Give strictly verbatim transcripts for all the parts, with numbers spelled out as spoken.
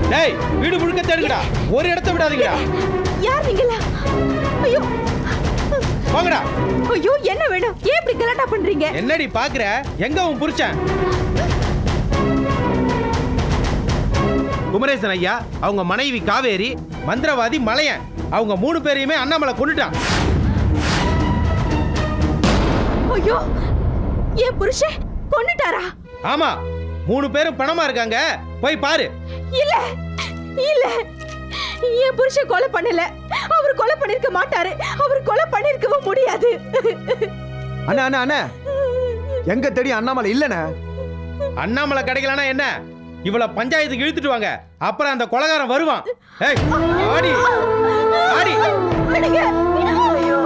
டேய் வீடு முழுக்க தேடுங்கடா, ஒரு இடத்தை விடாதீங்கடா. யார் நீங்களா? ஐயோ வாங்கடா. ஐயோ என்ன வேணும்? ஏன் இப்படி கலாட்டா பண்றீங்க? என்னடி பாக்குற? எங்க உன் புருஷன்? குமரேசன் ஐயா, அவங்க மனைவி காவேரி, மந்திரவாதி மலையன், அவங்க மூணு பேரையுமே அண்ணாமலை கொன்னுட்டான். ஐயோ என் புருஷன் கொன்னுட்டாரா? ஆமா, மூணு பேரும் பணமா இருக்காங்க, போய் பாரு. இல்ல இல்ல, என் புருஷன் கொலை பண்ணல. அவர் கொலை பண்ணிருக்க மாட்டாரு. அவர் கொலை பண்ணிருக்கவே முடியாது. அண்ணா அண்ணா அண்ணா, எங்க தேடி அண்ணாமலை இல்லண்ணே. அண்ணாமலை கிடைக்கலனா என்ன? இவள பஞ்சாயத்துக்கு இழுத்துட்டு வாங்க, அப்புறம் அந்த கொலைகாரன் வருவான். ஏய் ஆடி ஆடி அடிங்க. ஐயோ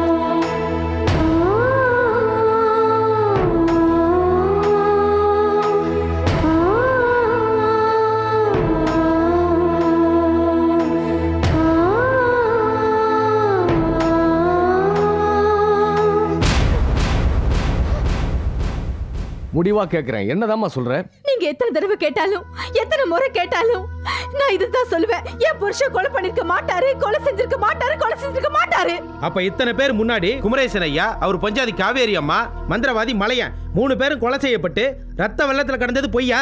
முடிவா கேக்குறேன், என்னதாம்மா சொல்ற? நீங்க எத்தனை தடவை கேட்டாலும் எத்தனை முறை கேட்டாலும் நான் இதுதான் சொல்லுவேன். என் புருஷன் கொலை பண்ணிருக்க மாட்டாரு, கொலை செஞ்சிருக்க மாட்டாரு, கொலை செஞ்சிருக்க மாட்டாரு. அப்ப இத்தனை பேர் முன்னாடி குமரேசன் ஐயா, அவர் பஞ்சாதி காவேரி அம்மா, மந்திரவாதி மலையன் மூணு பேரும் கொலை செய்யப்பட்டு ரத்த வெள்ளத்துல கடந்தது பொய்யா?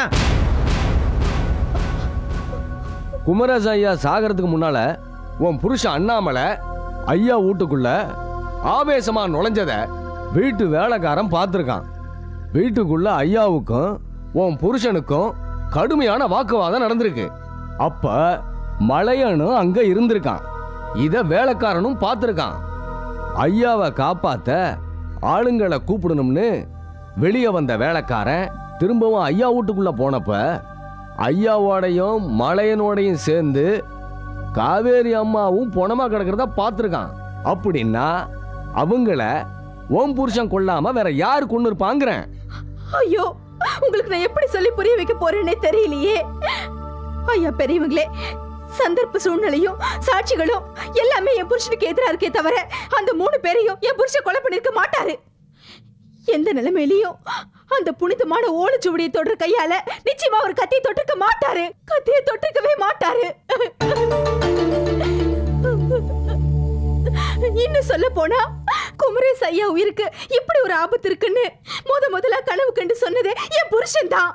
குமரேசன் ஐயா சாகிறதுக்கு முன்னால உன் புருஷன் அண்ணாமலை ஐயா வீட்டுக்குள்ள ஆவேசமா நுழைஞ்சத வீட்டு வேலைக்காரன் பார்த்திருக்கான். வீட்டுக்குள்ள ஐயாவுக்கும் உன் புருஷனுக்கும் கடுமையான வாக்குவாதம் நடந்திருக்கு. அப்ப மலையனும் அங்க இருந்திருக்கான். இத வேலைக்காரனும் பார்த்திருக்கான். ஐயாவை காப்பாத்த ஆளுங்களை கூப்பிடணும்னு வெளியே வந்த வேலைக்காரன் திரும்பவும் ஐயா வீட்டுக்குள்ள போனப்ப ஐயாவோடையும் மலையனோடையும் சேர்ந்து காவேரி அம்மாவும் பொணமா கிடக்கிறத பார்த்திருக்கான். அப்படின்னா அவங்கள ஓம் புருஷன் கொல்லாம வேற யாரு கொண்டு இருப்பாங்கிறேன். ஐயோ உங்களுக்கு நான் எப்படி சொல்லி புரிய வைக்க போறேன்னே தெரியலையே. ஐயா பெரியவங்களே, சந்தர்ப்ப சூழ்நிலையும் சாட்சிகளும் எல்லாமே என் புருஷனுக்கு எதிராக இருக்கே தவிர அந்த மூணு பேரையும் என் புருஷன் கொலை பண்ணிருக்க மாட்டாரு. எந்த நிலைமையிலையும் அந்த புனிதமான ஓலைச்சுவடியை தொடர் கையால நிச்சயமா ஒரு கத்தியை தொட்டிருக்க மாட்டாரு. கத்தியை தொட்டிருக்கவே மாட்டாரு. இன்னும் சொல்ல போனா குமரேச ஐயா உயிருக்கு இப்படி ஒரு ஆபத்து இருக்குன்னு முத முதலா கனவு கண்டு சொன்னது என் புருஷன் தான்.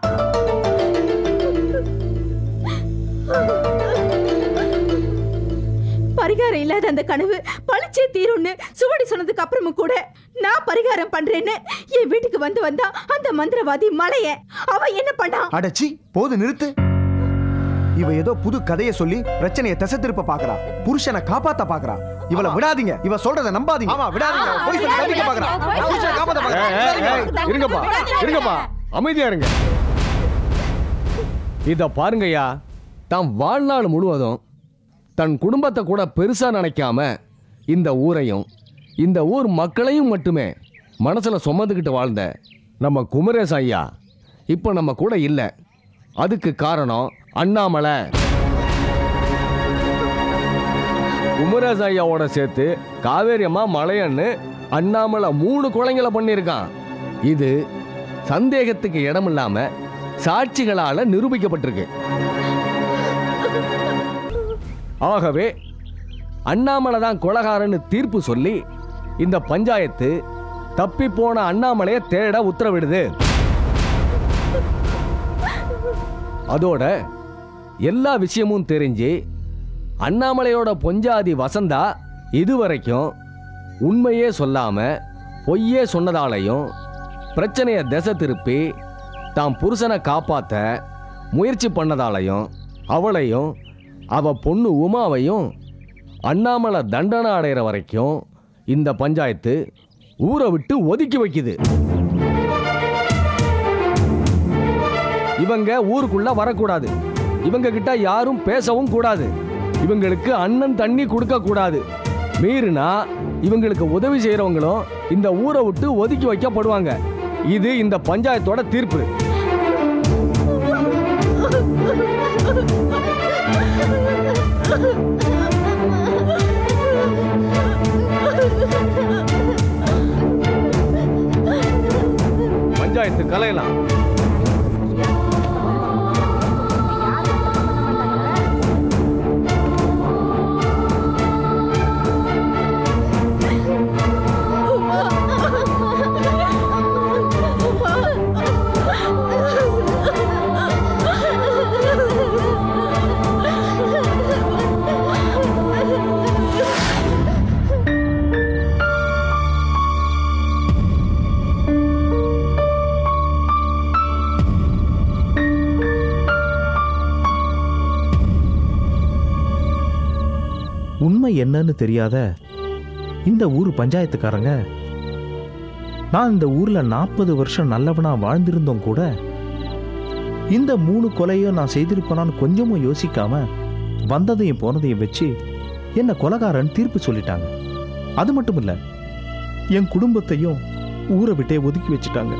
பரிகாரம் இல்லாத அந்த கனவு பழிச்சே தீரும்னு சுவடி சொன்னதுக்கு அப்புறமும் கூட நான் பரிகாரம் பண்றேன்னு என் வீட்டுக்கு வந்து வந்தா அந்த மந்திரவாதி மலைய அவ என்ன பண்ணா? அடச்சி போது நிறுத்து. இவ ஏதோ புது கதையை சொல்லி பிரச்சனையை திசை திருப்ப பாக்குறா. புருஷனை காப்பாத்த பாக்குறா. இவளை விடாதீங்க. இவ சொல்றத நம்பாதீங்க. ஆமா விடாதீங்க. போய் சொல்லி தப்பிக்க பாக்குறா. புருஷனை காப்பாத்த பாக்குறா. இருங்கப்பா இருங்கப்பா, அமைதியா இருங்க. இத பாருங்கய்யா, தாம் வாழ்நாள் முழுவதும் தன் குடும்பத்தை கூட பெருசா நினைக்காம இந்த ஊரையும் இந்த ஊர் மக்களையும் மட்டுமே மனசுல சுமந்துக்கிட்டு வாழ்ந்த நம்ம குமரேச ஐயா இப்ப நம்ம கூட இல்லை. அதுக்கு காரணம் அண்ணாமலை. குமரேச ஐயாவோட சேர்த்து காவேரி அம்மா மலையன்னு அண்ணாமலை மூணு கொலைங்களை பண்ணியிருக்கான். இது சந்தேகத்துக்கு இடமில்லாம சாட்சிகளால நிரூபிக்கப்பட்டிருக்கு. ஆகவே அண்ணாமலை தான் கொலைகாரன்னு தீர்ப்பு சொல்லி இந்த பஞ்சாயத்து தப்பி போன அண்ணாமலையை தேட உத்தரவிடுது. அதோட எல்லா விஷயமும் தெரிஞ்சு அண்ணாமலையோட பொஞ்சாதி வசந்தா இதுவரைக்கும் உண்மையே சொல்லாம பொய்யே சொன்னதாலையும் பிரச்சனையை திசை திருப்பி தாம் புருஷனை காப்பாற்ற முயற்சி பண்ணதாலையும் அவளையும் அவ பொண்ணு உமாவையும் அண்ணாமலை தண்டனை அடைகிற வரைக்கும் இந்த பஞ்சாயத்து ஊரை விட்டு ஒதுக்கி வைக்குது. இவங்க ஊருக்குள்ள வரக்கூடாது. இவங்க கிட்ட யாரும் பேசவும் கூடாது. இவங்களுக்கு அண்ணன் தண்ணி கொடுக்க கூடாது. மீறினா இவங்களுக்கு உதவி செய்யறவங்களும் இந்த ஊரை விட்டு ஒதுக்கி வைக்கப்படுவாங்க. இது இந்த பஞ்சாயத்தோட தீர்ப்பு. பஞ்சாயத்து கலையலாம். உண்மை என்னன்னு தெரியாத இந்த ஊர் பஞ்சாயத்துக்காரங்க நான் இந்த ஊர்ல நாற்பது வருஷம் நல்லவனா வாழ்ந்திருந்தோம் கூட இந்த மூணு கொலையும் நான் செய்திருப்பேனான்னு கொஞ்சமும் யோசிக்காம வந்ததையும் போனதையும் வச்சு என்ன கொலைகாரன் தீர்ப்பு சொல்லிட்டாங்க. அது மட்டும் இல்ல, என் குடும்பத்தையும் ஊரை விட்டே ஒதுக்கி வச்சுட்டாங்க.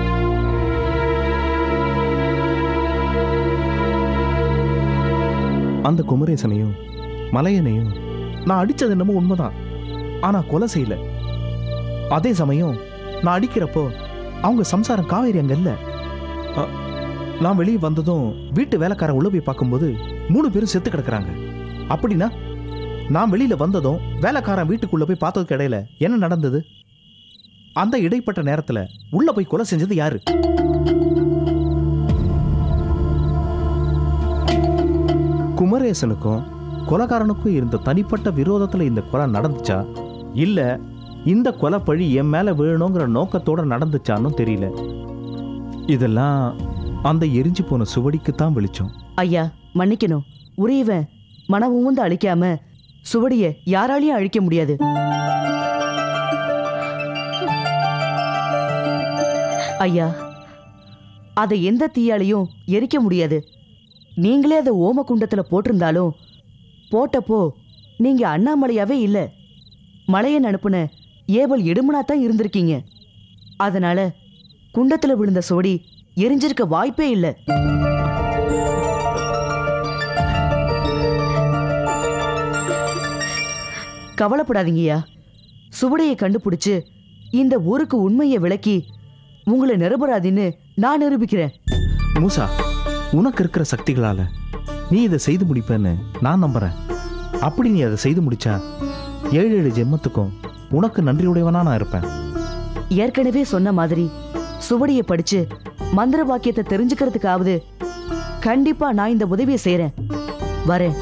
அந்த குமரேசனையும் மலையனையும் நான் அடிச்சது என்னமோ உண்மைதான், ஆனா கொலை செய்யல. அதே சமயம் நான் அடிக்கிறப்போ அவங்க சம்சாரம் காவேரி அங்க இல்ல. நான் வெளியே வந்ததும் வீட்டு வேலைக்காரன் உள்ள போய் பார்க்கும்போது மூணு பேரும் செத்து கிடக்குறாங்க. அப்படின்னா நான் வெளியில வந்ததும் வேலைக்காரன் வீட்டுக்குள்ள போய் பார்த்ததுக்கு இடையில என்ன நடந்தது? அந்த இடைப்பட்ட நேரத்துல உள்ள போய் கொலை செஞ்சது யாரு? குமரேசனுக்கும் கொலைகாரனுக்கும் இருந்த தனிப்பட்ட விரோதத்துல இந்த கொலை நடந்துச்சா, இல்ல இந்த கொலை பழி என் மேல விழணுங்கிற நோக்கத்தோட நடந்துச்சான்னு தெரியல. இதெல்லாம் அந்த எரிஞ்சு போன சுவடிக்கு தான் வெளிச்சம். ஐயா மன்னிக்கணும், உரியவன் மன ஊந்து அழிக்காம சுவடிய யாராலையும் அழிக்க முடியாது. ஐயா அதை எந்த தீயாலையும் எரிக்க முடியாது. நீங்களே அதை ஓம குண்டத்துல போட்டிருந்தாலும் போட்டப்போ நீங்க அண்ணாமலையாவே இல்ல, மலையன் அனுப்புன ஏவல் எடுமனாத்தான் இருந்திருக்கீங்க. அதனால குண்டத்துல விழுந்த சுவடி எரிஞ்சிருக்க வாய்ப்பே இல்லை. கவலைப்படாதீங்கய்யா, சுவடியை கண்டுபிடிச்சு இந்த ஊருக்கு உண்மையை விளக்கி உங்களை நிரபராதின்னு நான் நிரூபிக்கிறேன். மூசா, உனக்கு இருக்கிற சக்திகளால நீ இதை செய்து முடிப்பேன்னு நான் நம்புறேன். அப்படி நீ அதை செய்து முடிச்சா ஏழு ஏழு ஜென்மத்துக்கும் உனக்கு நன்றியுடையவனா நான் இருப்பேன். ஏற்கனவே சொன்ன மாதிரி சுவடியை படிச்சு மந்திர வாக்கியத்தை தெரிஞ்சுக்கிறதுக்காவது கண்டிப்பா நான் இந்த உதவியை செய்யறேன். வரேன்.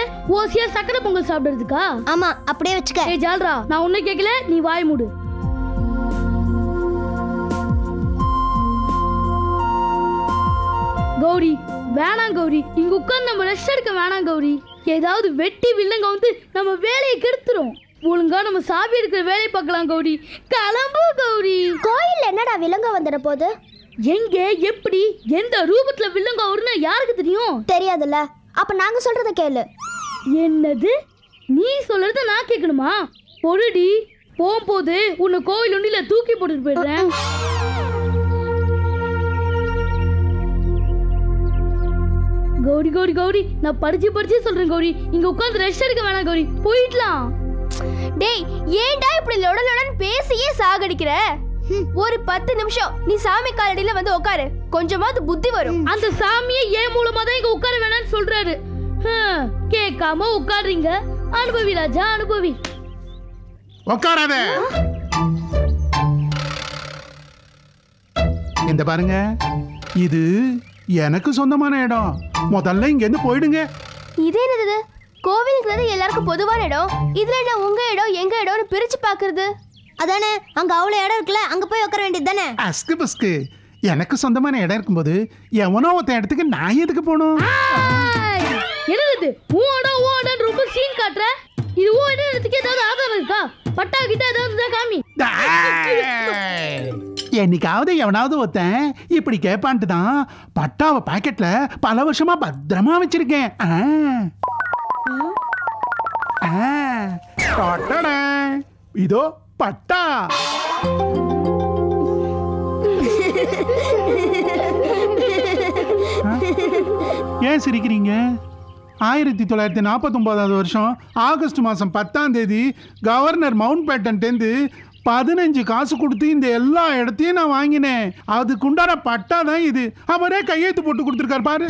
ஓசியா சக்கரை பொங்கல் சாப்பிடுறதுக்கா? ஆமா, அப்படியே வச்சுக்க. ஏய் ஜால்ரா, நான் உன்னை கேட்கல, நீ வாய் மூடு. கௌரி வேணாம் கௌரி, இங்க உட்கார்ந்து நம்ம ரெஸ்ட் எடுக்க வேணாம் கௌரி. ஏதாவது வெட்டி வில்லங்க வந்து நம்ம வேலையை கெடுத்துரும். ஒழுங்கா நம்ம சாவி எடுக்கிற வேலையை பார்க்கலாம் கௌரி. கிளம்பு கௌரி. கோயில்ல என்னடா விலங்க வந்துட போகுது? எங்க, எப்படி, எந்த ரூபத்துல வில்லங்க வரும்னு யாருக்கு தெரியும்? தெரியாதுல்ல. அப்ப நாங்க சொல்றத கேளு. என்னது? நீ சொல்றத நான் கேட்கணுமா? பொருடி போகும்போது உன்னை கோவில் ஒன்றில தூக்கி போட்டுட்டு போயிடுறேன். கௌரி கௌரி கௌரி, நான் படிச்சு படிச்சு சொல்றேன் கௌரி. இங்க உட்கார்ந்து ரெஸ்ட் எடுக்க வேணாம் கௌரி, போயிடலாம். டேய், ஏன்டா இப்படி லொடலொடன்னு பேசியே சாகடிக்கிற? ஒரு பத்து நிமிஷம் நீ சாமி காலடியில வந்து உட்காரு, கொஞ்சமாவது புத்தி வரும். அந்த சாமியை ஏன் மூலமா தான் இங்க உட்கார வேணாம்னு சொல்றாரு. கேட்காம உட்காருங்க. அனுபவி ராஜா, அனுபவி. உட்காராத. இந்த பாருங்க, இது எனக்கு சொந்தமான இடம். முதல்ல இங்க இருந்து போயிடுங்க. இது என்னது? கோவிலுங்கிறது எல்லாருக்கும் பொதுவான இடம். இதுல என்ன உங்க இடம் எங்க இடம்னு பிரிச்சு பாக்குறது? அதானே, அங்க அவ்வளவு இடம் இருக்குல்ல, அங்க போய் உட்கார வேண்டியது தானே. அஸ்கு பஸ்கு, எனக்கு சொந்தமான இடம் இருக்கும்போது எவனோ ஒருத்த இடத்துக்கு நான் எதுக்கு போகணும்? என்னது ஓட ஓட ரொம்ப சீன் காட்டுற? இது ஓட இடத்துக்கு ஏதாவது ஆதாரம் இருக்கா? பட்டா கிட்ட ஏதாவது காமி. என்னைக்காவது எவனாவது ஒருத்தன் இப்படி கேட்பான்ட்டு தான் பட்டாவை பாக்கெட்ல பல வருஷமா பத்திரமா வச்சிருக்கேன். இதோ பட்டா. ஏன் சிரிக்கிறீங்க? ஆயிரத்தி தொள்ளாயிரத்தி நாற்பத்தி ஒன்பதாவது வருஷம் ஆகஸ்ட் மாதம் பத்தாம் தேதி கவர்னர் மவுண்ட் பேட்டன்டேந்து பதினஞ்சு காசு கொடுத்து இந்த எல்லா இடத்தையும் நான் வாங்கினேன். அதுக்குண்டான பட்டா தான் இது. அவரே கையெழுத்து போட்டு கொடுத்துருக்காரு பாரு.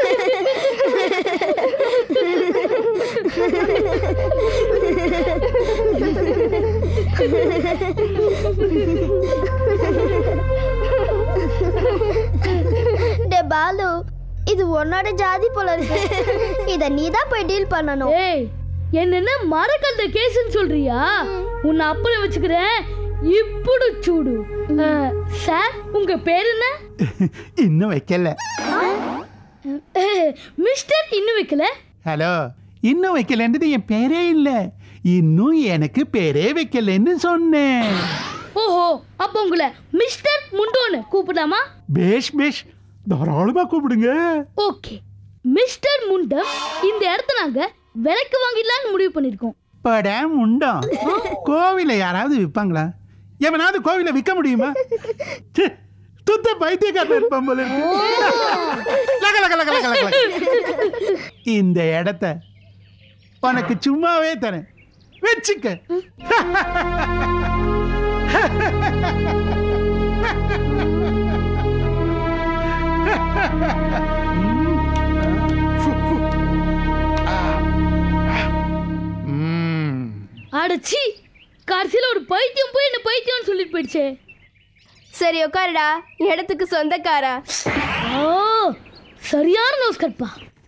டே பாலு, இது உன்னோட ஜாதி போல இருக்கு. இத நீ தான் போய் டீல் பண்ணணும். ஏய், என்னன்னா மரக்கல்ல கேஸ்ன்னு சொல்றியா? உன்னை அப்புறம் வச்சுக்கிறேன். இப்படி சூடு. சார், உங்க பேர் என்ன? இன்னும் வைக்கல. மிஸ்டர் இன்னும் வைக்கல? ஹலோ, இன்னும் வைக்கலன்றது என் பேரே இல்ல. இன்னும் எனக்கு பேரே வைக்கலன்னு சொன்னேன். ஓஹோ, அப்ப உங்களை மிஸ்டர் முண்டோன்னு கூப்பிடலாமா? பேஷ் பேஷ், தாராளமா கூப்பிடுங்க. ஓகே மிஸ்டர் முண்டம், இந்த இடத்த நாங்க விலைக்கு வாங்கிடலாம்னு முடிவு பண்ணிருக்கோம். பட முண்டம், கோவில யாராவது விற்பாங்களா? எவனாவது கோவில விற்க முடியுமா? துத்த பைத்தியக்காரன் இருப்பான் போல. இந்த இடத்த உனக்கு சும்மாவே தரேன், வச்சுக்க. அடச்சி, கடைசியில ஒரு பைத்தியம் போய் என்ன பைத்தியம்னு சொல்லிட்டு போயிடுச்சே. சரி உட்காருடா, இடத்துக்கு சொந்தக்காரா. ஓ, சரியான நோஸ் கட்பா.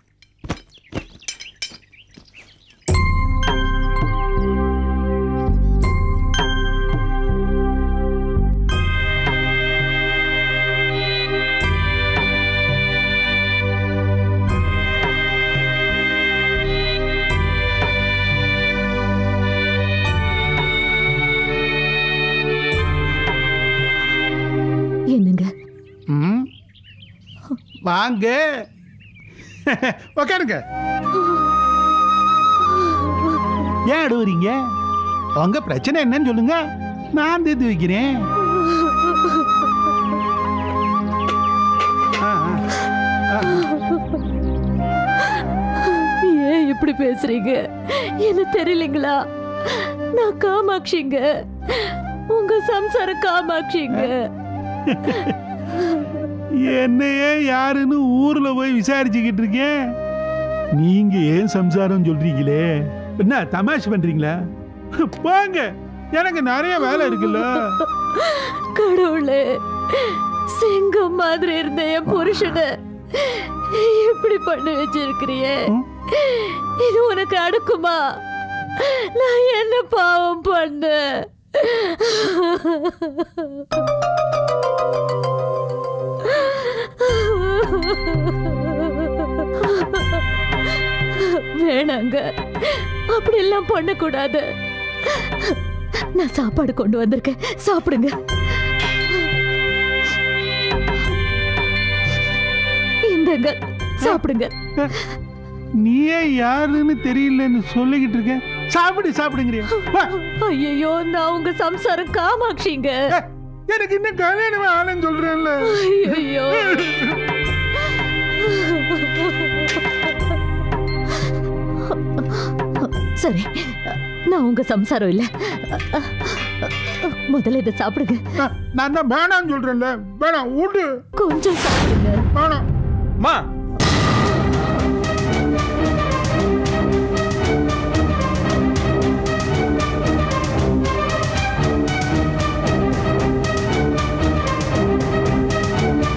என்னங்க? வாங்க, உட்காருங்க. ஏன் அழுவுறீங்க? உங்க பிரச்சனை என்னன்னு சொல்லுங்க, நான் தீர்த்து வைக்கிறேன். ஏன் இப்படி பேசுறீங்க? என்ன தெரியலீங்களா? நான் காமாட்சிங்க, உங்க சம்சாரம் காமாட்சிங்க. என்னையே யாருன்னு ஊர்ல போய் விசாரிச்சுக்கிட்டு இருக்கேன். நீங்க ஏன் சம்சாரம் சொல்றீங்களே? என்ன தமாஷ் பண்றீங்களா? போங்க, எனக்கு நிறைய வேலை இருக்குல்ல. கடவுளே, சிங்கம் மாதிரி இருந்த என் புருஷனை இப்படி பண்ணி வச்சிருக்கிறியே. இது உனக்கு அடுக்குமா? நான் என்ன பாவம் பண்ண? வேணாங்க, அப்படி எல்லாம் பண்ணக்கூடாது. நான் சாப்பாடு கொண்டு வந்திருக்கேன், சாப்பிடுங்க. இந்தங்க சாப்பிடுங்க. நீயே யாருன்னு தெரியலன்னு சொல்லிக்கிட்டு இருக்க, சாப்பிடு சாப்பிடுங்கிறியா? ஐயோ, நான் உங்க சம்சாரம் காமாட்சிங்க. எனக்கு இன்னும் கல்யாணமே ஆனன்னு சொல்றேன்ல. ஐயோ, சரி, நான் உங்க சம்சாரம் இல்ல. முதல்ல இதை சாப்பிடுங்க. நான் தான் வேணான்னு சொல்றேன்ல. வேணாம், ஊட்டு. கொஞ்சம் சாப்பிடுங்க. வேணாம். மா